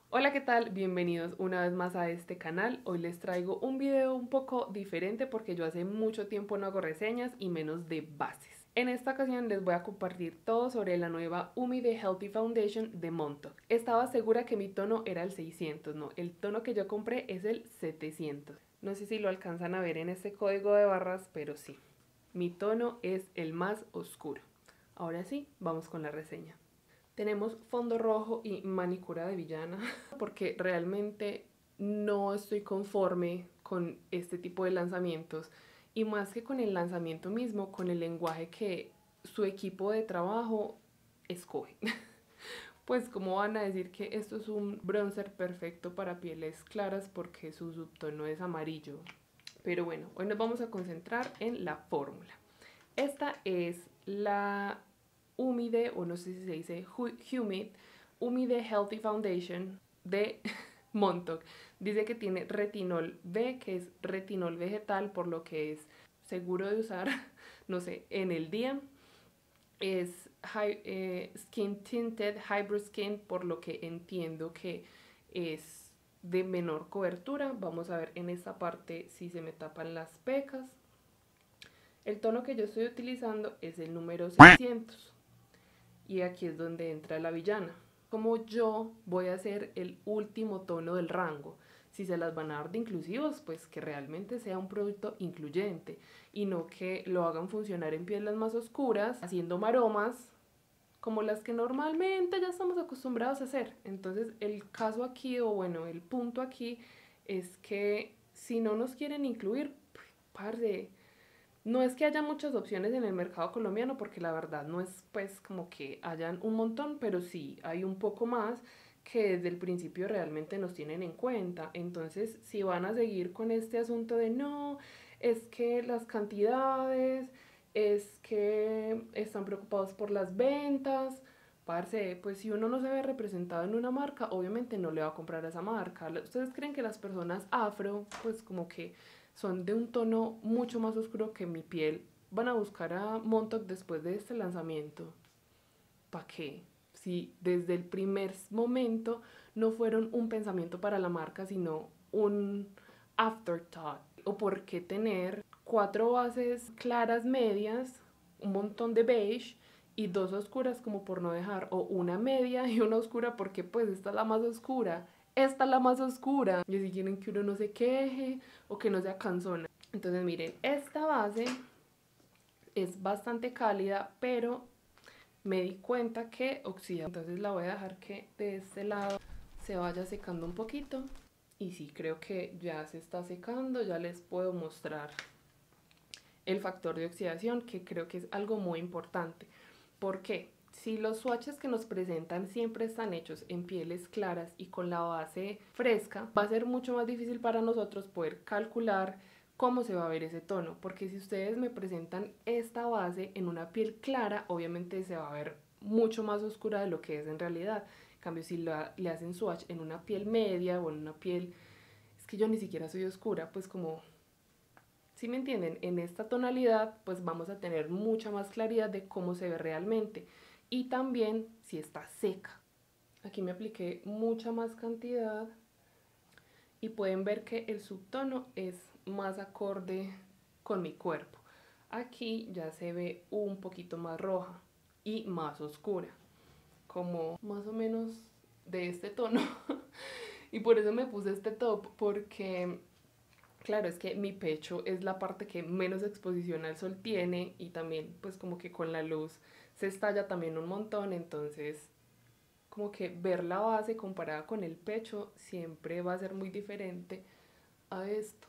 Hola, ¿qué tal? Bienvenidos una vez más a este canal. Hoy les traigo un video un poco diferente porque yo hace mucho tiempo no hago reseñas y menos de bases. En esta ocasión les voy a compartir todo sobre la nueva Umi de Healthy Foundation de Montauk. Estaba segura que mi tono era el 600, no, el tono que yo compré es el 700. No sé si lo alcanzan a ver en este código de barras, pero sí. Mi tono es el más oscuro. Ahora sí, vamos con la reseña. Tenemos fondo rojo y manicura de villana porque realmente no estoy conforme con este tipo de lanzamientos y más que con el lanzamiento mismo, con el lenguaje que su equipo de trabajo escoge. Pues como van a decir que esto es un bronzer perfecto para pieles claras porque su subtono es amarillo. Pero bueno, hoy nos vamos a concentrar en la fórmula. Esta es la Humide, o no sé si se dice Humid, Humide Healthy Foundation de Montauk. Dice que tiene retinol B, que es retinol vegetal, por lo que es seguro de usar, no sé, en el día. Es Skin Tinted Hybrid Skin, por lo que entiendo que es de menor cobertura. Vamos a ver en esta parte si se me tapan las pecas. El tono que yo estoy utilizando es el número 600 y aquí es donde entra la villana. Como yo voy a hacer el último tono del rango, si se las van a dar de inclusivos, pues que realmente sea un producto incluyente y no que lo hagan funcionar en pieles más oscuras, haciendo maromas como las que normalmente ya estamos acostumbrados a hacer. Entonces el caso aquí, o bueno, el punto aquí es que si no nos quieren incluir, parce, no es que haya muchas opciones en el mercado colombiano, porque la verdad no es pues como que hayan un montón, pero sí hay un poco más que desde el principio realmente nos tienen en cuenta. Entonces, si van a seguir con este asunto de no, es que las cantidades, es que están preocupados por las ventas, parce, pues si uno no se ve representado en una marca, obviamente no le va a comprar a esa marca. ¿Ustedes creen que las personas afro, pues como que son de un tono mucho más oscuro que mi piel, van a buscar a Montauk después de este lanzamiento? ¿Para qué? Si desde el primer momento no fueron un pensamiento para la marca, sino un afterthought. ¿O por qué tener 4 bases claras medias, un montón de beige y 2 oscuras como por no dejar, o una media y una oscura porque pues esta es la más oscura? Esta es la más oscura. Y si quieren que uno no se queje o que no sea cansona. Entonces miren, esta base es bastante cálida, pero me di cuenta que oxida. Entonces la voy a dejar que de este lado se vaya secando un poquito. Y sí, creo que ya se está secando. Ya les puedo mostrar el factor de oxidación, que creo que es algo muy importante. ¿Por qué? Si los swatches que nos presentan siempre están hechos en pieles claras y con la base fresca, va a ser mucho más difícil para nosotros poder calcular cómo se va a ver ese tono, porque si ustedes me presentan esta base en una piel clara, obviamente se va a ver mucho más oscura de lo que es en realidad. En cambio, si le hacen swatch en una piel media o en una piel, es que yo ni siquiera soy oscura, pues como, si me entienden, en esta tonalidad pues vamos a tener mucha más claridad de cómo se ve realmente y también si está seca. Aquí me apliqué mucha más cantidad y pueden ver que el subtono es más acorde con mi cuerpo. Aquí ya se ve un poquito más roja y más oscura, como más o menos de este tono. Y por eso me puse este top, porque claro, es que mi pecho es la parte que menos exposición al sol tiene y también pues como que con la luz se estalla también un montón, entonces como que ver la base comparada con el pecho siempre va a ser muy diferente a esto.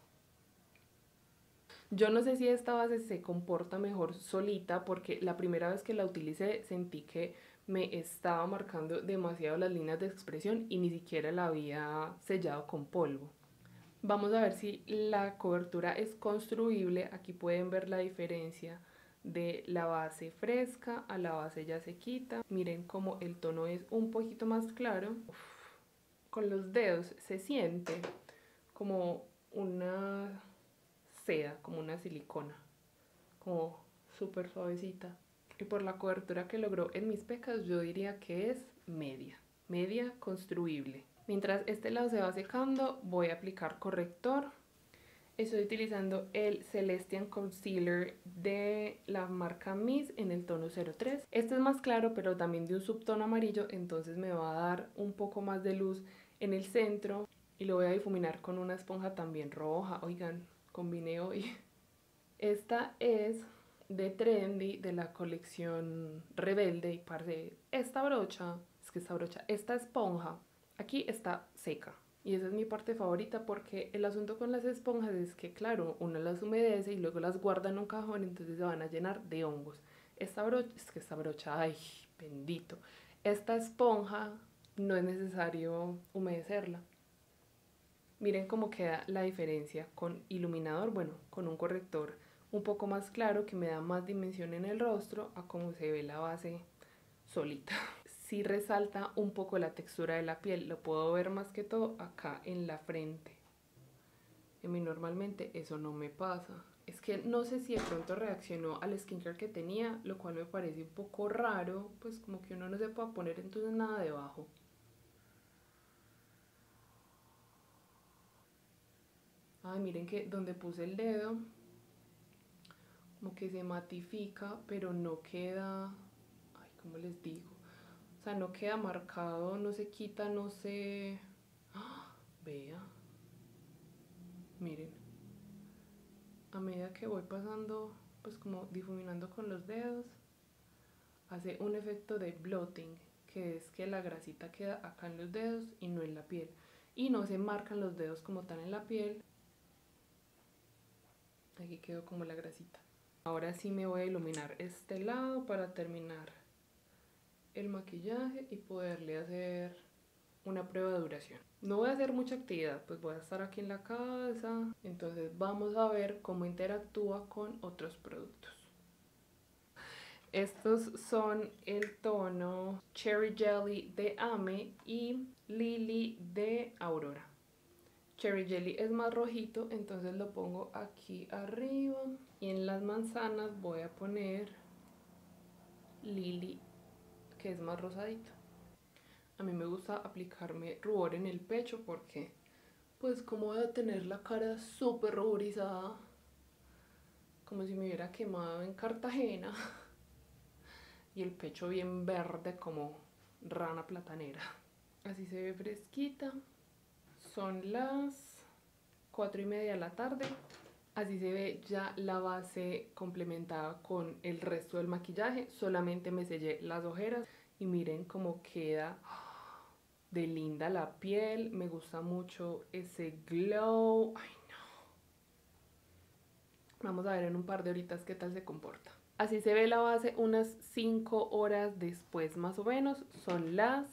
Yo no sé si esta base se comporta mejor solita porque la primera vez que la utilicé sentí que me estaba marcando demasiado las líneas de expresión y ni siquiera la había sellado con polvo. Vamos a ver si la cobertura es construible. Aquí pueden ver la diferencia de la base fresca a la base ya sequita. Miren cómo el tono es un poquito más claro. Uf, con los dedos se siente como una seda, como una silicona, como súper suavecita. Y por la cobertura que logró en mis pecas, yo diría que es media, media construible. Mientras este lado se va secando, voy a aplicar corrector. Estoy utilizando el Celestian Concealer de la marca Miss en el tono 03. Este es más claro, pero también de un subtono amarillo, entonces me va a dar un poco más de luz en el centro. Y lo voy a difuminar con una esponja también roja. Oigan, combiné hoy. Esta es de Trendy, de la colección Rebelde. Y parce, esta esponja aquí está seca. Y esa es mi parte favorita porque el asunto con las esponjas es que, claro, uno las humedece y luego las guarda en un cajón, entonces se van a llenar de hongos. Esta brocha, ay, bendito. Esta esponja no es necesario humedecerla. Miren cómo queda la diferencia con iluminador, bueno, con un corrector un poco más claro que me da más dimensión en el rostro a cómo se ve la base solita. Sí resalta un poco la textura de la piel, lo puedo ver más que todo acá en la frente. A mí normalmente eso no me pasa. Es que no sé si de pronto reaccionó al skincare que tenía, lo cual me parece un poco raro, pues como que uno no se pueda poner entonces nada debajo. Ay, miren que donde puse el dedo, como que se matifica, pero no queda, ay, ¿cómo les digo? O sea, no queda marcado, no se quita, no se... ¡Ah! Vea, miren, a medida que voy pasando, pues como difuminando con los dedos, hace un efecto de bloating, que es que la grasita queda acá en los dedos y no en la piel. Y no se marcan los dedos como tal en la piel. Aquí quedó como la grasita. Ahora sí me voy a iluminar este lado para terminar el maquillaje y poderle hacer una prueba de duración. No voy a hacer mucha actividad, pues voy a estar aquí en la casa, entonces vamos a ver cómo interactúa con otros productos. Estos son el tono Cherry Jelly de Ame y Lily de Aurora. Cherry Jelly es más rojito, entonces lo pongo aquí arriba. Y en las manzanas voy a poner Lily, que es más rosadito. A mí me gusta aplicarme rubor en el pecho porque, pues, como voy a tener la cara súper ruborizada, como si me hubiera quemado en Cartagena, y el pecho bien verde como rana platanera. Así se ve fresquita. Son las 4:30 de la tarde. Así se ve ya la base complementada con el resto del maquillaje. Solamente me sellé las ojeras y miren cómo queda de linda la piel. Me gusta mucho ese glow. Ay, no. Vamos a ver en un par de horitas qué tal se comporta. Así se ve la base unas 5 horas después más o menos. Son las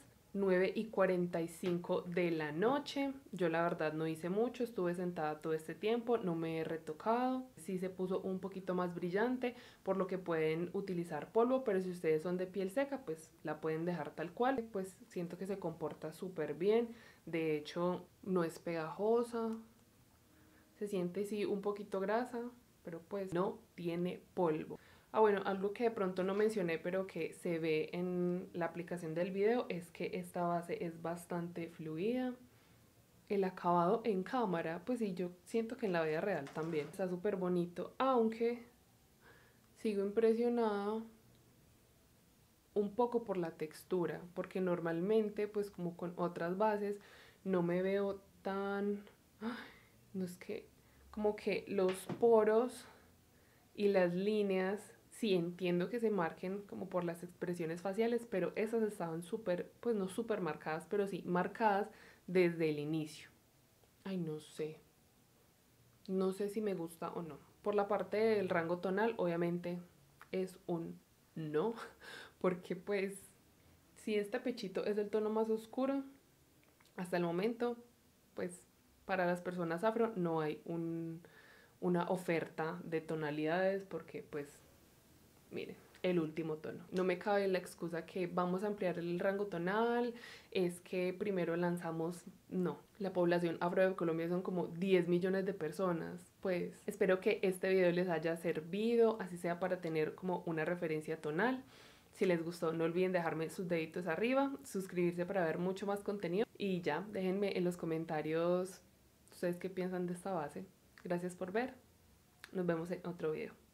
9:45 de la noche. Yo la verdad no hice mucho, estuve sentada todo este tiempo, no me he retocado. Sí se puso un poquito más brillante, por lo que pueden utilizar polvo, pero si ustedes son de piel seca, pues la pueden dejar tal cual. Pues siento que se comporta súper bien, de hecho no es pegajosa, se siente sí un poquito grasa, pero pues no tiene polvo. Ah, bueno, algo que de pronto no mencioné, pero que se ve en la aplicación del video es que esta base es bastante fluida. El acabado en cámara, pues sí, yo siento que en la vida real también está súper bonito, aunque sigo impresionada un poco por la textura, porque normalmente, pues como con otras bases, no me veo tan... No es que, como que los poros y las líneas, sí entiendo que se marquen como por las expresiones faciales, pero esas estaban súper, pues no súper marcadas, pero sí marcadas desde el inicio. Ay, no sé. No sé si me gusta o no. Por la parte del rango tonal, obviamente es un no, porque pues si este pechito es el tono más oscuro, hasta el momento, pues para las personas afro no hay una oferta de tonalidades porque pues miren, el último tono. No me cabe la excusa que vamos a ampliar el rango tonal, es que primero lanzamos, no, la población afro de Colombia son como 10 millones de personas. Pues espero que este video les haya servido, así sea para tener como una referencia tonal. Si les gustó, no olviden dejarme sus deditos arriba, suscribirse para ver mucho más contenido y ya, déjenme en los comentarios ustedes qué piensan de esta base. Gracias por ver, nos vemos en otro video.